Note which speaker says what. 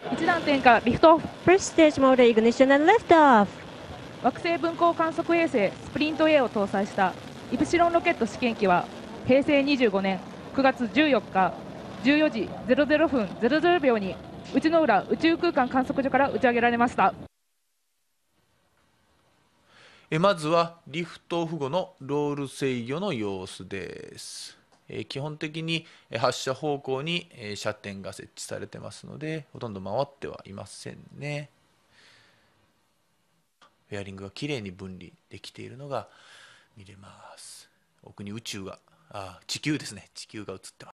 Speaker 1: 一段点火リフトオフ。
Speaker 2: First stage motor ignition and liftoff.
Speaker 1: 惑星分光観測衛星スプリント A を搭載したイプシロンロケット試験機は平成25年9月14日14時00分00秒に内之浦宇宙空間観測所から打ち上げられました。
Speaker 3: まずはリフトオフ後のロール制御の様子です。基本的に発射方向に射点が設置されてますので、ほとんど回ってはいませんね。フェアリングがきれいに分離できているのが見れます。奥に宇宙が、地球ですね。地球が映ってます。